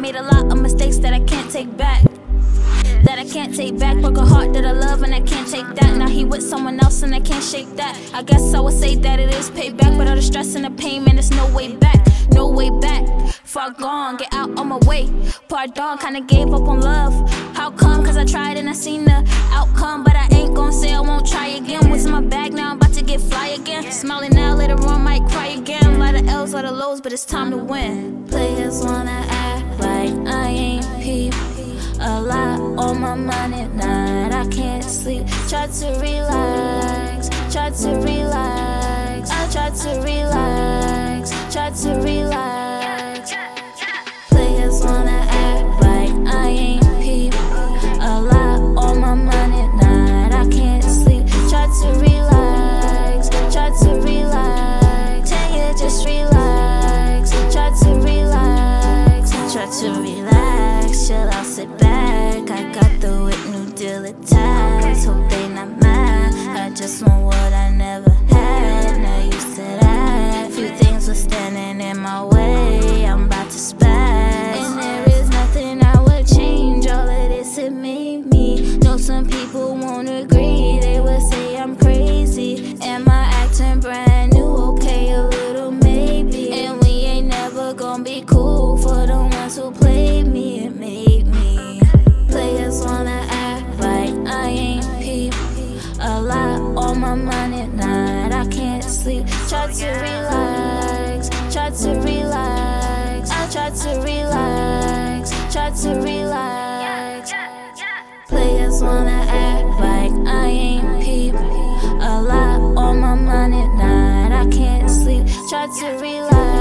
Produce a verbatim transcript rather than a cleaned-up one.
made a lot of mistakes that I can't take back. That I can't take back. Broke a heart that I love and I can't take that. Now he with someone else and I can't shake that. I guess I would say that it is payback, but all the stress and the pain, man, there's no way back. No way back. Far gone, get out on my way. Pardon, kinda gave up on love. How come? Cause I tried and I seen the outcome, but I ain't gon' say I won't try again. What's in my bag now? I'm about to get fly again. Smiling now, later on might cry again. A lot of L's, a lot of lows, but it's time to win. Players wanna act like I ain't peep. A lot on my mind at night, I can't sleep. Try to relax, try to relax. I try to relax, try to relax. Players wanna act like I ain't peep. A lot on my mind at night, I can't sleep. Try to relax, try to relax. Tell you just relax, try to relax, try to relax. Chill out, sit back. I got the with new deal attached. Hope they not mad. I just want what I never had. Now you said that few things were standing in my way. I'm about to spaz, and there is nothing I would change. All of this, it made me. Know some people won't agree. They would say I'm crazy. Am I acting brand new? Okay, a little maybe. And we ain't never gonna be cool for the ones who played me. It made me. Players wanna act like I ain't peep. A lot on my mind at night, I can't sleep. Try to relax, try to relax. I try to relax, try to relax. Players wanna act like I ain't peep. A lot on my mind at night, I can't sleep. Try to relax.